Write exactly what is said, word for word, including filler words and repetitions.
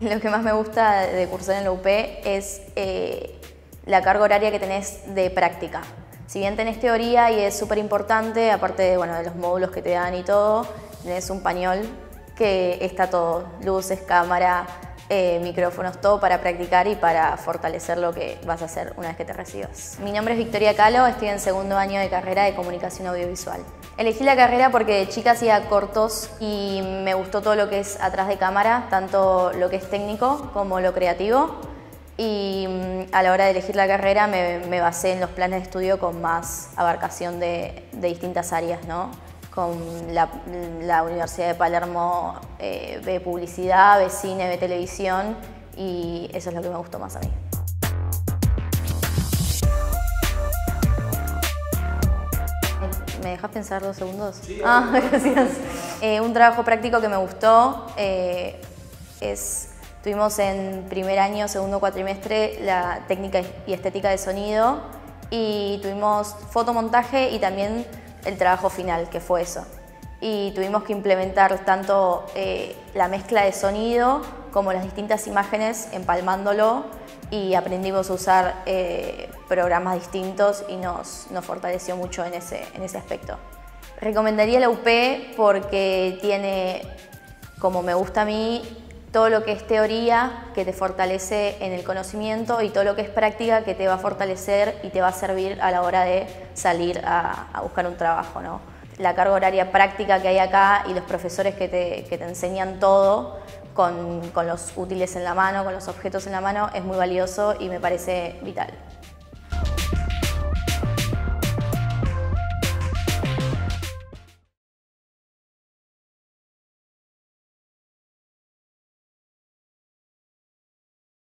Lo que más me gusta de cursar en la U P es eh, la carga horaria que tenés de práctica. Si bien tenés teoría y es súper importante, aparte de, bueno, de los módulos que te dan y todo, tenés un pañol que está todo, luces, cámara, eh, micrófonos, todo para practicar y para fortalecer lo que vas a hacer una vez que te recibas. Mi nombre es Victoria Calo, estoy en segundo año de carrera de Comunicación Audiovisual. Elegí la carrera porque de chica hacía cortos y me gustó todo lo que es atrás de cámara, tanto lo que es técnico como lo creativo. Y a la hora de elegir la carrera me, me basé en los planes de estudio con más abarcación de, de distintas áreas, ¿no? Con la, la Universidad de Palermo eh, ve publicidad, ve cine, ve televisión y eso es lo que me gustó más a mí. ¿Me dejas pensar dos segundos? Sí, ah, gracias. Eh, un trabajo práctico que me gustó eh, es... Tuvimos en primer año, segundo cuatrimestre, la técnica y estética de sonido y tuvimos fotomontaje y también el trabajo final, que fue eso. Y tuvimos que implementar tanto eh, la mezcla de sonido como las distintas imágenes, empalmándolo y aprendimos a usar eh, programas distintos y nos, nos fortaleció mucho en ese, en ese aspecto. Recomendaría la U P porque tiene, como me gusta a mí, todo lo que es teoría que te fortalece en el conocimiento y todo lo que es práctica que te va a fortalecer y te va a servir a la hora de salir a, a buscar un trabajo, ¿no? La carga horaria práctica que hay acá y los profesores que te, que te enseñan todo con, con los útiles en la mano, con los objetos en la mano, es muy valioso y me parece vital.